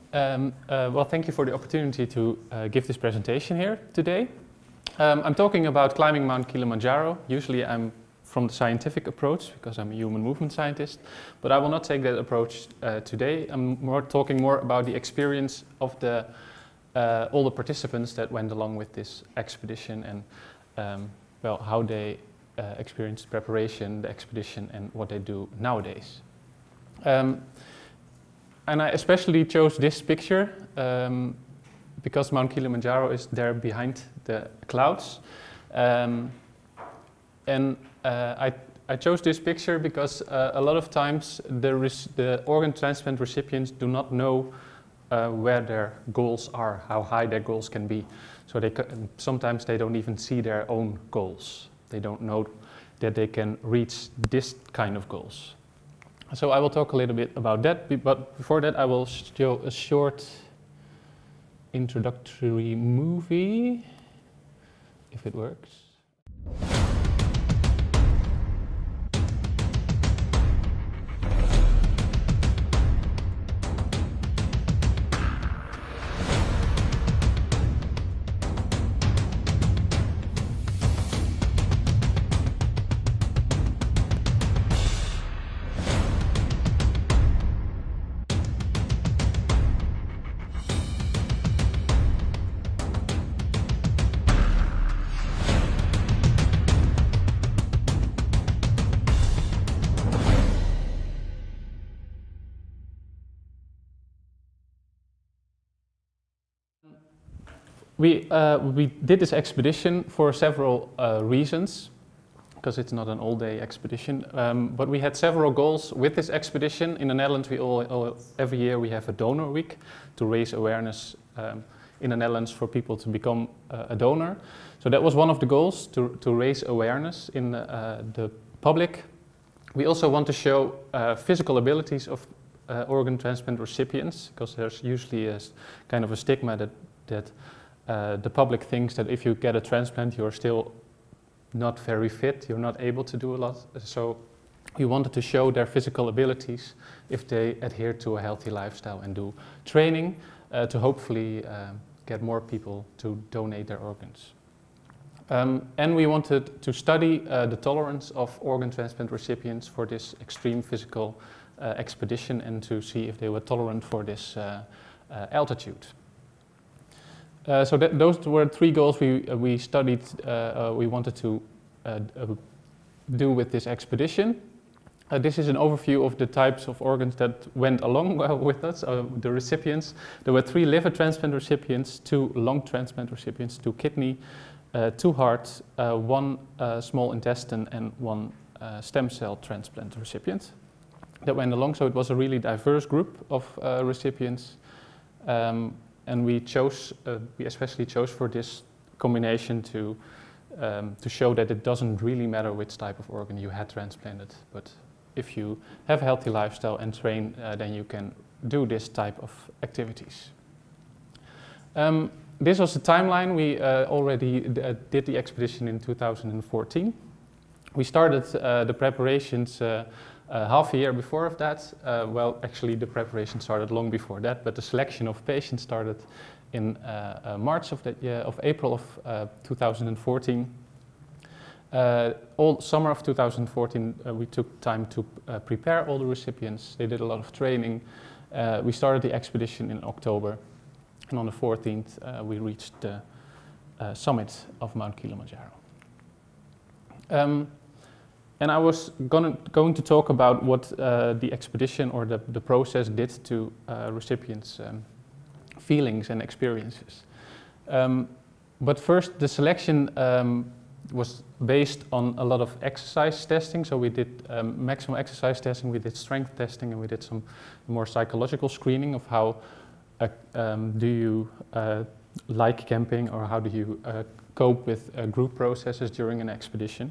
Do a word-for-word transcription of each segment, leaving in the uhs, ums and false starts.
Um, uh, well, thank you for the opportunity to uh, give this presentation here today. Um, I'm talking about climbing Mount Kilimanjaro. Usually I'm from the scientific approach because I'm a human movement scientist, but I will not take that approach uh, today. I'm more talking more about the experience of the, uh, all the participants that went along with this expedition and um, well, how they uh, experienced preparation, the expedition, and what they do nowadays. Um, And I especially chose this picture um, because Mount Kilimanjaro is there behind the clouds. Um, and uh, I, I chose this picture because uh, a lot of times the, the organ transplant recipients do not know uh, where their goals are, how high their goals can be. So they sometimes they don't even see their own goals. They don't know that they can reach this kind of goals. So I will talk a little bit about that, but before that I will show a short introductory movie, if it works. We, uh, we did this expedition for several uh, reasons, because it's not an all-day expedition, um, but we had several goals with this expedition. In the Netherlands, we all, all, every year we have a donor week to raise awareness um, in the Netherlands for people to become uh, a donor. So that was one of the goals, to, to raise awareness in the, uh, the public. We also want to show uh, physical abilities of uh, organ transplant recipients, because there's usually a kind of a stigma that, that Uh, the public thinks that if you get a transplant, you're still not very fit, you're not able to do a lot. So we wanted to show their physical abilities if they adhere to a healthy lifestyle and do training uh, to hopefully uh, get more people to donate their organs. Um, and we wanted to study uh, the tolerance of organ transplant recipients for this extreme physical uh, expedition and to see if they were tolerant for this uh, uh, altitude. Uh, so that, those were three goals we, uh, we studied, uh, uh, we wanted to uh, uh, do with this expedition. Uh, this is an overview of the types of organs that went along uh, with us, uh, the recipients. There were three liver transplant recipients, two lung transplant recipients, two kidney, uh, two heart, uh, one uh, small intestine, and one uh, stem cell transplant recipient that went along. So it was a really diverse group of uh, recipients. Um, And we chose, uh, we especially chose for this combination to, um, to show that it doesn't really matter which type of organ you had transplanted, but if you have a healthy lifestyle and train, uh, then you can do this type of activities. Um, this was the timeline. We uh, already d uh, did the expedition in two thousand fourteen. We started uh, the preparations uh, Uh, half a year before of that. Uh, well, actually the preparation started long before that, but the selection of patients started in uh, uh, March of that year, of April of uh, two thousand fourteen. Uh, all summer of two thousand fourteen, uh, we took time to uh, prepare all the recipients. They did a lot of training. Uh, we started the expedition in October, and on the fourteenth uh, we reached the uh, summit of Mount Kilimanjaro. Um, And I was gonna, going to talk about what uh, the expedition or the, the process did to uh, recipients' um, feelings and experiences. Um, but first, the selection um, was based on a lot of exercise testing. So we did um, maximum exercise testing, we did strength testing, and we did some more psychological screening of how uh, um, do you uh, like camping, or how do you uh, cope with uh, group processes during an expedition.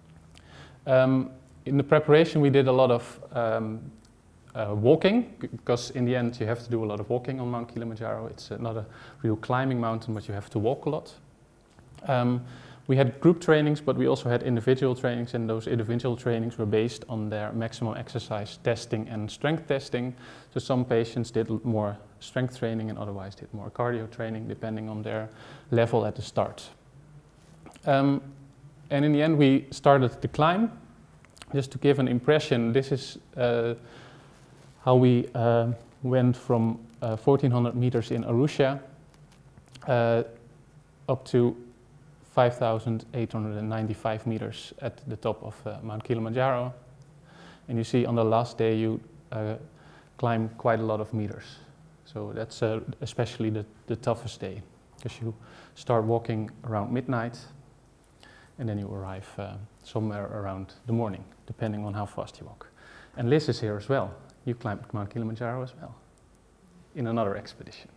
Um, in the preparation we did a lot of um, uh, walking, because in the end you have to do a lot of walking on Mount Kilimanjaro. It's uh, not a real climbing mountain, but you have to walk a lot. Um, We had group trainings, but we also had individual trainings, and those individual trainings were based on their maximum exercise testing and strength testing. So some patients did more strength training and otherwise did more cardio training, depending on their level at the start. Um, and in the end, we started the climb. Just to give an impression, this is uh, how we uh, went from uh, fourteen hundred meters in Arusha uh, up to five thousand eight hundred ninety-five meters at the top of uh, Mount Kilimanjaro. And you see on the last day you uh, climb quite a lot of meters. So that's uh, especially the, the toughest day, because you start walking around midnight and then you arrive uh, somewhere around the morning, depending on how fast you walk. And Liz is here as well. You climbed Mount Kilimanjaro as well, in another expedition.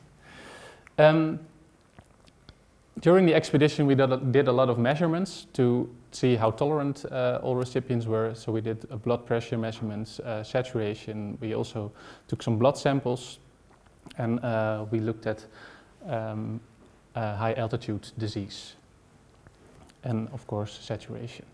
Um, During the expedition, we did a, did a lot of measurements to see how tolerant uh, all recipients were. So we did uh, blood pressure measurements, uh, saturation. We also took some blood samples, and uh, we looked at um, uh, high altitude disease, and of course saturation.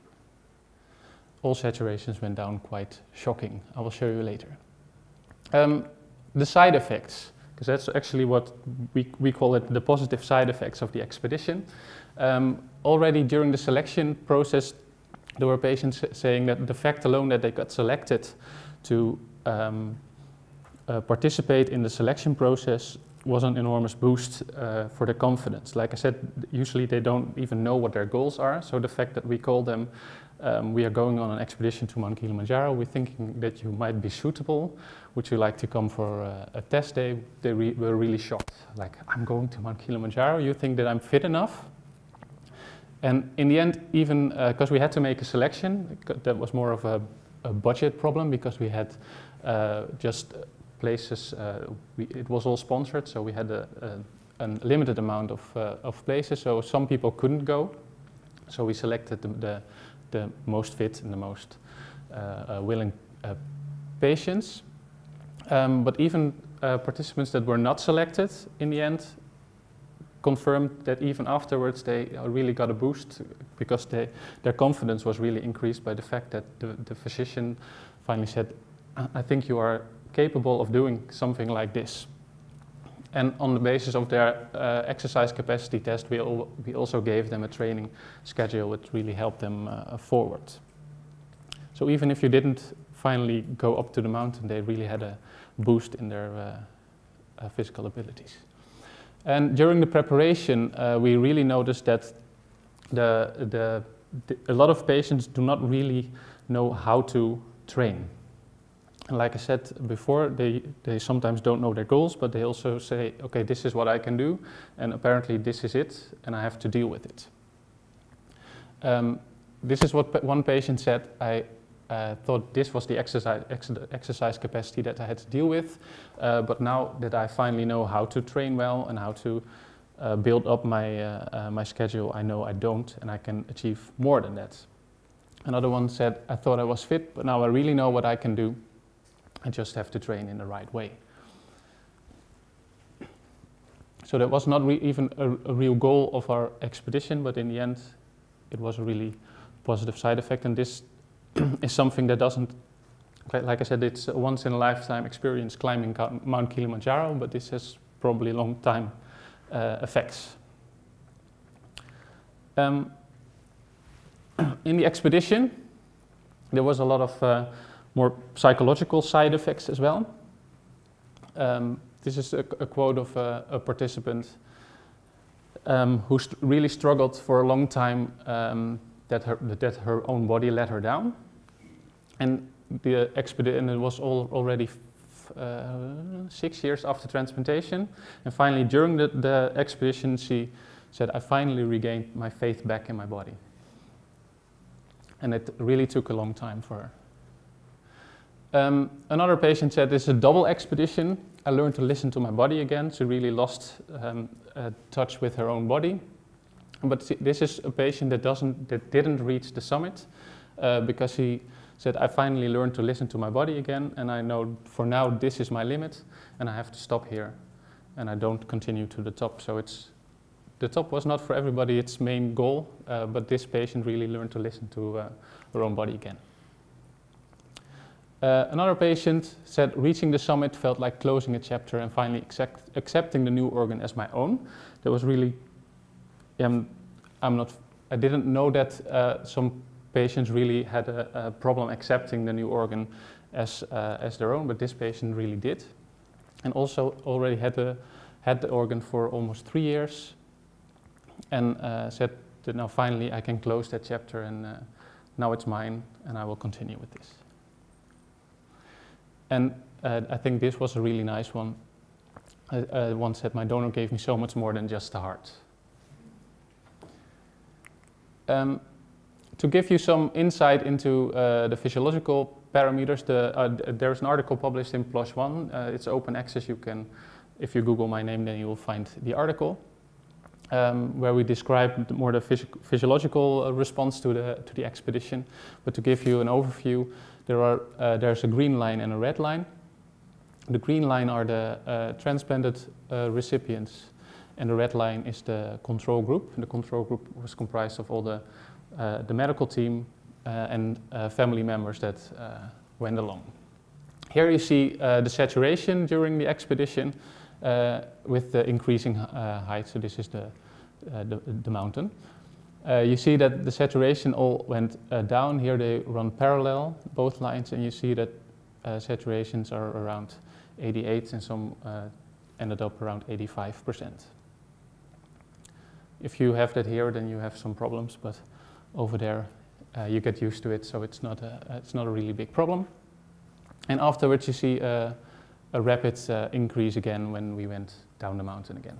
All saturations went down quite shocking. I will show you later. Um, the side effects. Because that's actually what we, we call it, the positive side effects of the expedition. Um, already during the selection process, there were patients saying that the fact alone that they got selected to um, uh, participate in the selection process was an enormous boost uh, for their confidence. Like I said, usually they don't even know what their goals are, so the fact that we call them, um, we are going on an expedition to Mount Kilimanjaro, we're thinking that you might be suitable, would you like to come for uh, a test day? They re were really shocked, like, I'm going to Mount Kilimanjaro, you think that I'm fit enough? And in the end, even because uh, we had to make a selection, that was more of a, a budget problem, because we had uh, just places, uh, we, it was all sponsored, so we had a, a, a limited amount of, uh, of places, so some people couldn't go. So we selected the, the, the most fit and the most uh, uh, willing uh, patients. Um, but even uh, participants that were not selected in the end confirmed that even afterwards they really got a boost, because they, their confidence was really increased by the fact that the, the physician finally said, I think you are capable of doing something like this. And on the basis of their uh, exercise capacity test, we, al we also gave them a training schedule which really helped them uh, forward. So even if you didn't finally go up to the mountain, they really had a boost in their uh, uh, physical abilities. And during the preparation, uh, we really noticed that the, the, the, a lot of patients do not really know how to train. And like I said before, they, they sometimes don't know their goals, but they also say, okay, this is what I can do, and apparently this is it, and I have to deal with it. Um, this is what one patient said, I uh, thought this was the exercise, ex exercise capacity that I had to deal with, uh, but now that I finally know how to train well and how to uh, build up my, uh, uh, my schedule, I know I don't, and I can achieve more than that. Another one said, I thought I was fit, but now I really know what I can do. I just have to train in the right way. So that was not re even a, a real goal of our expedition, but in the end, it was a really positive side effect. And this is something that doesn't, like I said, it's a once in a lifetime experience climbing Mount Kilimanjaro, but this has probably long time uh, effects. Um, in the expedition, there was a lot of uh, more psychological side effects as well. Um, this is a, a quote of a, a participant um, who st really struggled for a long time um, that, her, that her own body let her down. And the expedition, it was all, already f uh, six years after transplantation. And finally, during the, the expedition, she said, I finally regained my faith back in my body. And it really took a long time for her. Um, another patient said, this is a double expedition. I learned to listen to my body again. She really lost um, uh, touch with her own body. But this is a patient that, doesn't, that didn't reach the summit uh, because he said, I finally learned to listen to my body again, and I know for now this is my limit, and I have to stop here, and I don't continue to the top. So it's the top was not for everybody its main goal, uh, but this patient really learned to listen to uh, her own body again. Uh, another patient said, reaching the summit felt like closing a chapter and finally accept, accepting the new organ as my own. That was really, um, I'm not, I didn't know that uh, some patients really had a, a problem accepting the new organ as, uh, as their own, but this patient really did. And also already had the, had the organ for almost three years and uh, said that now finally I can close that chapter and uh, now it's mine and I will continue with this. And uh, I think this was a really nice one. Uh, uh, one said, my donor gave me so much more than just the heart. Um, to give you some insight into uh, the physiological parameters, the, uh, there's an article published in PLOS ONE. Uh, it's open access. You can, if you Google my name, then you will find the article um, where we describe more the phys physiological uh, response to the, to the expedition. But to give you an overview, There are, uh, there's a green line and a red line. The green line are the uh, transplanted uh, recipients, and the red line is the control group. And the control group was comprised of all the, uh, the medical team uh, and uh, family members that uh, went along. Here you see uh, the saturation during the expedition uh, with the increasing uh, height. So this is the, uh, the, the mountain. Uh, you see that the saturation all went uh, down. Here they run parallel, both lines, and you see that uh, saturations are around eighty-eight and some uh, ended up around eighty-five percent. If you have that here, then you have some problems, but over there uh, you get used to it, so it's not a, it's not a really big problem. And afterwards you see uh, a rapid uh, increase again when we went down the mountain again.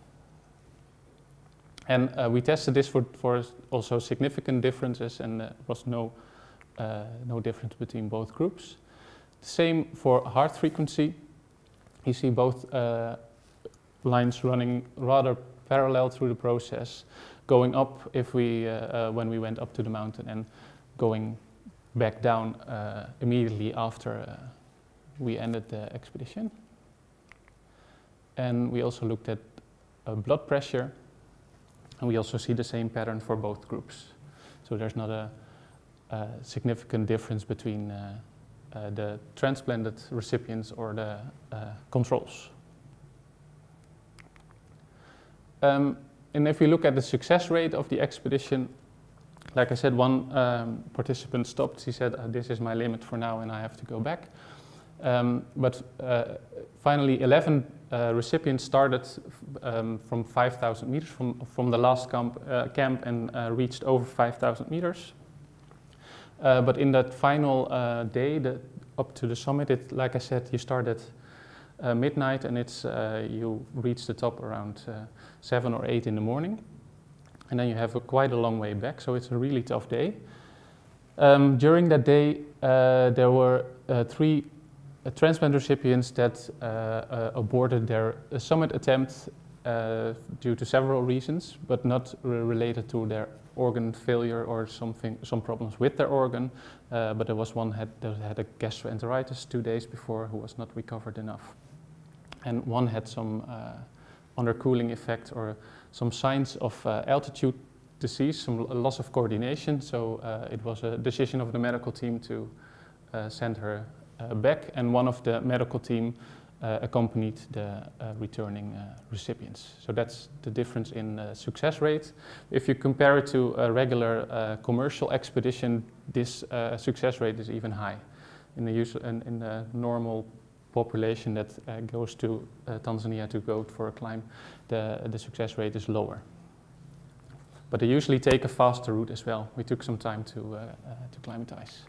And uh, we tested this for, for also significant differences, and there uh, was no, uh, no difference between both groups. The same for heart frequency. You see both uh, lines running rather parallel through the process, going up if we, uh, uh, when we went up to the mountain, and going back down uh, immediately after uh, we ended the expedition. And we also looked at uh, blood pressure. And we also see the same pattern for both groups. So there's not a, a significant difference between uh, uh, the transplanted recipients or the uh, controls. Um, and if we look at the success rate of the expedition, like I said, one um, participant stopped. He said, uh, this is my limit for now and I have to go back. Um, but uh, finally, eleven uh, recipients started um, from five thousand meters from, from the last camp, uh, camp and uh, reached over five thousand meters. Uh, but in that final uh, day, the, up to the summit, it, like I said, you start at uh, midnight and it's, uh, you reach the top around uh, seven or eight in the morning. And then you have a, quite a long way back, so it's a really tough day. Um, during that day, uh, there were uh, three Uh, transplant recipients that uh, uh, aborted their uh, summit attempt uh, due to several reasons, but not re related to their organ failure or something, some problems with their organ. Uh, but there was one had, that had a gastroenteritis two days before who was not recovered enough. And one had some uh, undercooling effect or some signs of uh, altitude disease, some loss of coordination. So uh, it was a decision of the medical team to uh, send her Uh, back, and one of the medical team uh, accompanied the uh, returning uh, recipients. So that's the difference in uh, success rate. If you compare it to a regular uh, commercial expedition, this uh, success rate is even high. In the, use, in, in the normal population that uh, goes to uh, Tanzania to go for a climb, the, the success rate is lower. But they usually take a faster route as well. We took some time to, uh, uh, to climatize.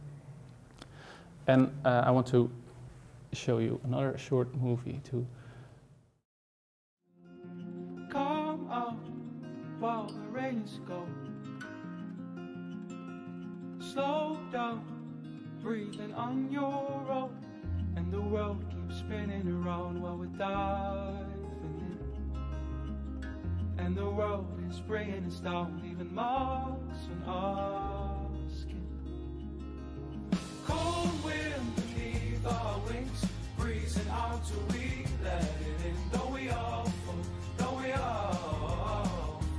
And uh, I want to show you another short movie too. Come out while the rains go. Slow down, breathing on your own, and the world keeps spinning around while we're diving in. And the world is bringing us down, leaving marks on our skin. Cold wind beneath our wings, breezing out till we let it in. Though we all fall, though we all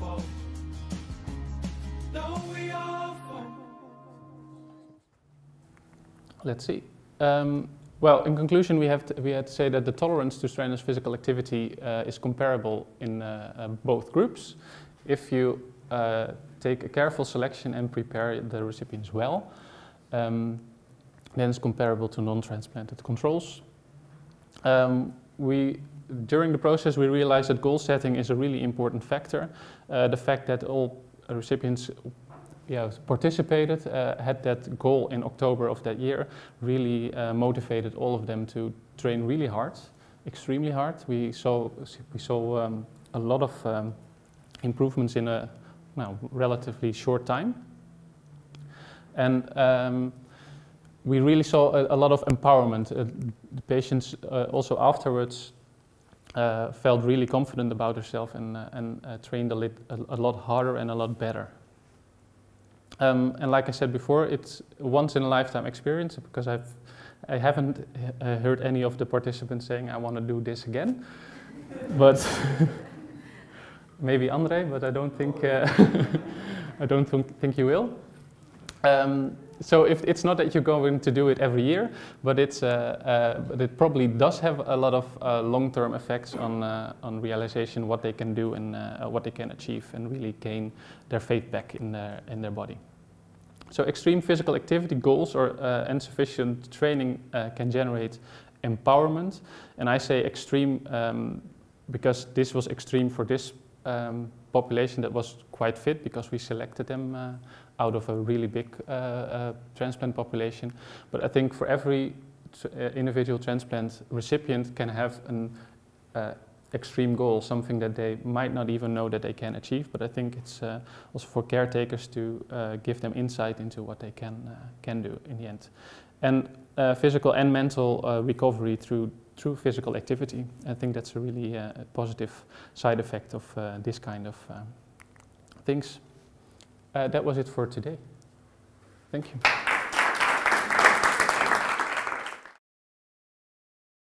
let's see. Um, well, in conclusion, we have to, we had to say that the tolerance to strenuous physical activity uh, is comparable in uh, uh, both groups. If you uh, take a careful selection and prepare the recipients well, um, then it's comparable to non-transplanted controls. Um, we, during the process, we realized that goal setting is a really important factor. Uh, the fact that all recipients yeah, participated, uh, had that goal in October of that year, really uh, motivated all of them to train really hard, extremely hard. We saw, we saw um, a lot of um, improvements in a well, relatively short time. And um, we really saw a, a lot of empowerment. Uh, the patients uh, also afterwards uh, felt really confident about themselves and, uh, and uh, trained a, lit, a, a lot harder and a lot better. Um, and like I said before, it's a once in a lifetime experience because I've, I haven't uh, heard any of the participants saying I want to do this again. But maybe Andre, but I don't think, uh, I don't th think you will. Um, so if, it's not that you're going to do it every year, but, it's, uh, uh, but it probably does have a lot of uh, long-term effects on, uh, on realization, what they can do and uh, what they can achieve and really gain their faith back in their, in their body. So extreme physical activity goals or uh, insufficient training uh, can generate empowerment. And I say extreme um, because this was extreme for this um, population that was quite fit because we selected them uh, out of a really big uh, uh, transplant population. But I think for every tr uh, individual transplant recipient can have an uh, extreme goal, something that they might not even know that they can achieve. But I think it's uh, also for caretakers to uh, give them insight into what they can, uh, can do in the end. And uh, physical and mental uh, recovery through, through physical activity. I think that's a really uh, positive side effect of uh, this kind of uh, things. Uh, that was it for today. Thank you.